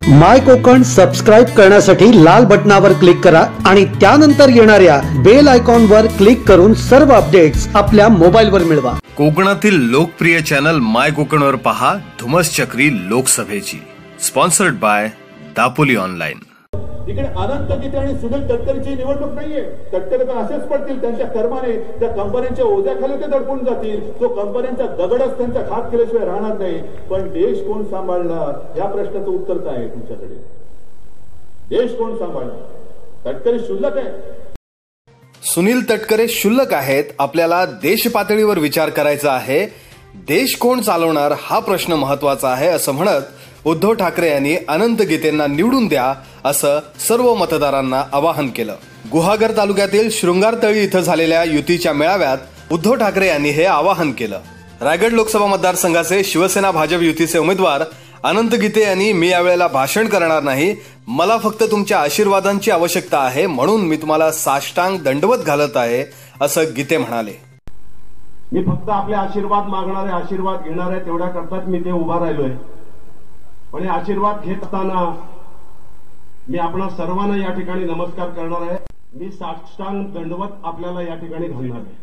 माय Konkan subscribe करण्यासाठी लाल बटनावर क्लिक करा आणि त्यानंतर येणाऱ्या बेल आयकॉनवर क्लिक करून सर्व अपडेट्स आपल्या मोबाईलवर मिळवा। कोकणातील लोकप्रिय चॅनल माय कोकणवर पहा धुमस चक्री लोकसभेची, स्पॉन्सर्ड बाय दापोली ऑनलाईन। इकडे अनंत गीते आणि सुनील तटकरेची निवडणूक नाहीये। तटकरे तर असेच पडतील, त्यांच्या कर्माने त्या कंपन्यांच्या ओझ्याखाली ते दडपून जातील। तो कंपन्यांचा दगडच त्यांच्या हात केल्याशिवाय राहणार नाही। पण देश कोण सांभाळणार या प्रश्नाचं उत्तर काय आहे तुमच्याकडे? देश कोण सांभाळणार? तटकरे शुल्लक आहे। सुनील तटकरे शुल्लक आहेत। आपल्याला देश पातळीवर विचार करायचा आहे। देश कोण चालवणार हा प्रश्न महत्वाचा आहे असं म्हणत उद्धव ठाकरे यांनी अनंत गीतेंना निवडून द्या असं सर्व मतदारांना आवाहन केलं। गुहागर तालुक्यातील शृंगारतळी इथं झालेल्या युतीच्या मेळाव्यात उद्धव ठाकरे यांनी हे आवाहन केलं। रायगड लोकसभा मतदारसंघाचे शिवसेना भाजप युतीचे उमेदवार अनंत गीते यांनी मी यावेळेला भाषण करणार नाही, मला फक्त तुमच्या आशीर्वादांची आवश्यकता आहे, म्हणून मी तुम्हाला साष्टांग दंडवत घालत आहे असं गीते म्हणाले। मी फक्त आपले आशीर्वाद मागणारे, आशीर्वाद घेणारे तेवढ्या करताच मी ते उभा राहिलोय। पण आशीर्वाद घेत असताना मी आपणा सर्वांना या ठिकाणी नमस्कार करणार आहे। मी साष्टांग दंडवत आपल्याला या ठिकाणी घालणार आहे।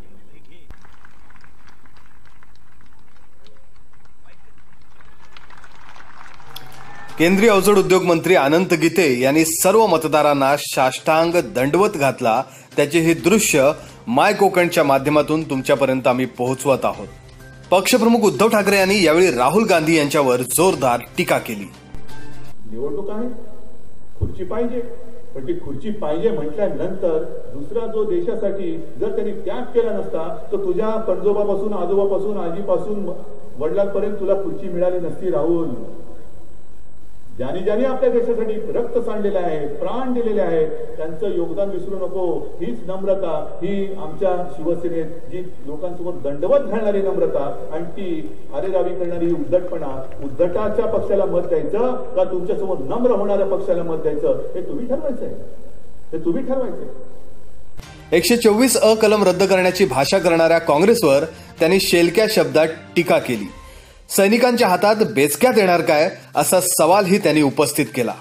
केंद्रीय अवजड उद्योग मंत्री अनंत गीते यांनी सर्व मतदारांना साष्टांग दंडवत घातला। त्याचे हे दृश्य माय कोकणच्या माध्यमातून तुमच्यापर्यंत आम्ही पोहोचवत आहोत। पक्षप्रमुख उद्धव ठाकरे यांनी यावेळी राहुल गांधी यांच्यावर जोरदार टीका केली। निवडणूक आहे, खुर्ची पाहिजे, पण ती खुर्ची पाहिजे म्हटल्यानंतर दुसरा जो देशासाठी जर त्यांनी त्याग केला नसता तर तुझ्या पणजोबापासून, आजोबापासून, आजीपासून, वडिलांपर्यंत तुला खुर्ची मिळाली नसती। राहुल, ज्यांनी ज्यांनी आपल्या देशासाठी रक्त सांडलेलं आहे, प्राण दिलेले आहे, त्यांचं योगदान विसरू नको। हीच नम्रता, ही आमच्या शिवसेनेत जी लोकांसमोर दंडवत घालणारी नम्रता आणि ती अरेरावी करणारी उद्धटपणा, उद्धटाच्या पक्षाला मत द्यायचं का तुमच्यासमोर नम्र होणाऱ्या पक्षाला मत द्यायचं हे तुम्ही ठरवायचं आहे, हे तुम्ही ठरवायचंय। 124 अ कलम रद्द करण्याची भाषा करणाऱ्या काँग्रेसवर त्यांनी शेलक्या शब्दात टीका केली। सैनिकांच्या हातात बेचक्यात येणार काय असा सवालही त्यांनी उपस्थित केला।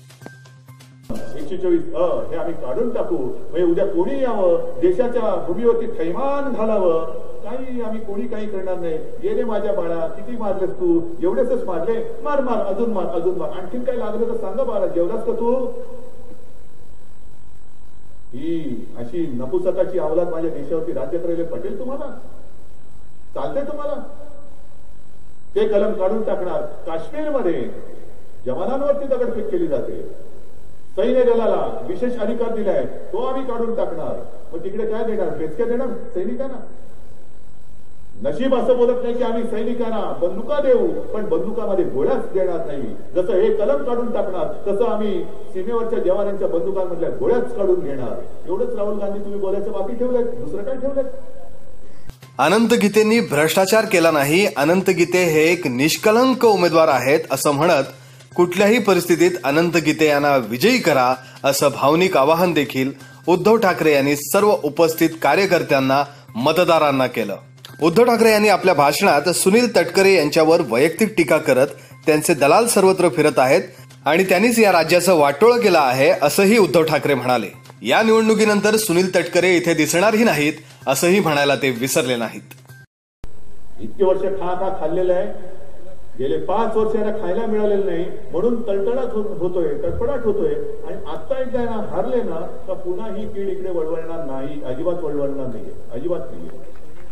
124 अ हे आम्ही काढून टाकू, म्हणजे उद्या कोणी यावं, देशाच्या भूमीवरती थैमान घालावं, काही आम्ही कोणी काही करणार नाही। गेले माझ्या बाळा, किती मारलेस तू? एवढेच मारले? मार मार, अजून मार, अजून मार, आणखीन काय लागलं तर सांगा बाळा, जेवलास का तू? ही अशी नपुसकाची अवलाद माझ्या देशावरती राज्य करायला पटेल तुम्हाला? चालतंय तुम्हाला? ते कलम काढून टाकणार। काश्मीरमध्ये जवानांवरती दगडफेक केली जाते, सैन्य दलाला विशेष अधिकार दिलाय, तो आम्ही काढून टाकणार। मग तिकडे काय देणार? बेचक्या देणार सैनिकांना? नशीब असं बोलत नाही की आम्ही सैनिकांना बंदुका देऊ, पण बंदुकामध्ये गोळ्याच देणार नाही। जसं हे कलम काढून टाकणार तसं आम्ही सीमेवरच्या जवानांच्या बंदुकांमधल्या गोळ्याच काढून घेणार। एवढंच राहुल गांधी तुम्ही बोलायचं बाकी ठेवलंय, दुसरं काय ठेवलंय? अनंत गीतेंनी भ्रष्टाचार केला नाही, अनंत गीते हे एक निष्कलंक उमेदवार आहेत असं म्हणत कुठल्याही परिस्थितीत अनंत गीते यांना विजयी करा असं भावनिक आवाहन देखील उद्धव ठाकरे यांनी सर्व उपस्थित कार्यकर्त्यांना, मतदारांना केलं। उद्धव ठाकरे यांनी आपल्या भाषणात सुनील तटकरे यांच्यावर वैयक्तिक टीका करत त्यांचे दलाल सर्वत्र फिरत आहेत आणि त्यांनीच या राज्याचं वाटोळं केलं आहे असंही उद्धव ठाकरे म्हणाले। या निवडणुकीनंतर सुनील तटकरे इथे दिसणारही नाहीत असंही म्हणायला ते विसरले नाहीत। इतके वर्ष खा खाल्लेलं आहे, गेले 5 वर्ष यांना खायला मिळालेलं नाही म्हणून तळतळाट होतोय, तडफडाट होतोय, आणि आता एकदा यांना हारले ना तर पुन्हा ही कीड इकडे वळवळणार नाही, अजिबात वळवळणार नाहीये, अजिबात नाहीये।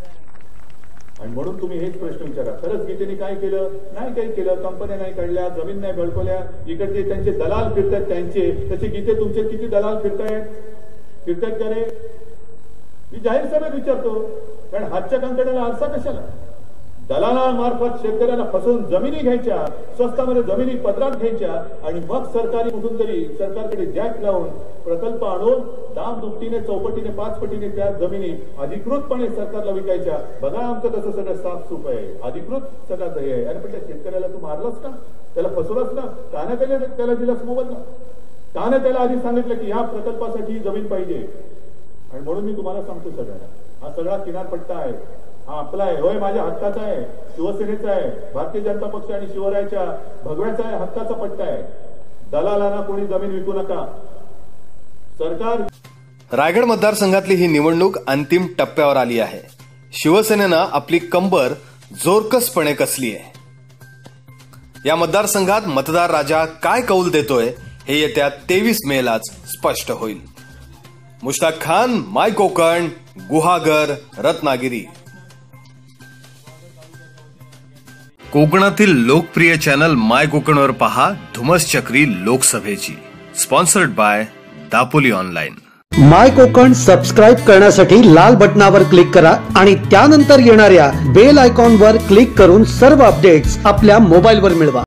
आणि म्हणून तुम्ही हेच प्रश्न विचारा, खरंच गीतेने काय केलं? नाही काही केलं। कंपन्या नाही काढल्या, जमीन नाही बळकवल्या, इकडचे त्यांचे दलाल फिरतात त्यांचे, तसे गीते तुमचे किती दलाल फिरतायत का रे? मी जाहीर सभेत विचारतो, कारण हातच्या कंकणाला आरसा कशाला? दलालामार्फत शेतकऱ्यांना फसवून जमिनी घ्यायच्या, स्वस्तामध्ये जमिनी पदरात घ्यायच्या आणि मग सरकारी कुठून तरी सरकारकडे जॅक लावून प्रकल्प आणून दाम दुपटीने, चौपटीने, 5 पटीने त्या जमिनी अधिकृतपणे सरकारला विकायच्या। बघा आमचं कसं सगळं साफसूफ आहे, अधिकृत सगळं हे आहे। आणि पण त्या शेतकऱ्याला तू मारलास का? त्याला फसवलास ना? काना त्याला दिलास मोबदला? काना त्याला आधी सांगितलं की ह्या प्रकल्पासाठी जमीन पाहिजे? आणि म्हणून मी तुम्हाला सांगतो सगळ्यांना, हा सगळा किनारपट्टा आहे, हा आपला आहे, होय माझ्या हक्काचा आहे, शिवसेनेचा आहे, भारतीय जनता पक्ष आणि शिवरायाच्या भगव्याचा आहे, हक्काचा पट्टा आहे। दलालांना कोणी जमीन विकू नका. सरकार रायगड मतदारसंघातली ही निवडणूक अंतिम टप्प्यावर आली आहे. शिवसेनेनं आपली कंबर जोरकसपणे कसली आहे. या मतदारसंघात मतदार राजा काय कौल देतोय हे येत्या 23 मेलाच स्पष्ट होईल. मुश्ताक खान, माय कोकण, गुहागर, रत्नागिरी. कोकणातील लोकप्रिय चॅनल माय कोकणवर पहा धुमस चक्री लोकसभेची. Sponsored by Dapoli online. My Konkan subscribe करण्यासाठी लाल बटनावर क्लिक करा आणि त्यानंतर येणाऱ्या बेल आयकॉनवर क्लिक करून सर्व अपडेट्स आपल्या मोबाईलवर मिळवा.